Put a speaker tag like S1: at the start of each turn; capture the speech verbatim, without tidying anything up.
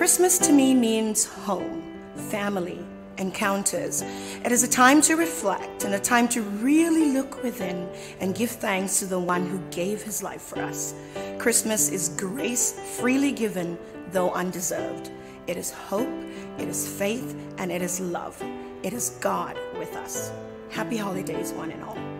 S1: Christmas to me means home, family, encounters. It is a time to reflect and a time to really look within and give thanks to the one who gave his life for us. Christmas is grace freely given, though undeserved. It is hope, it is faith, and it is love. It is God with us. Happy holidays, one and all.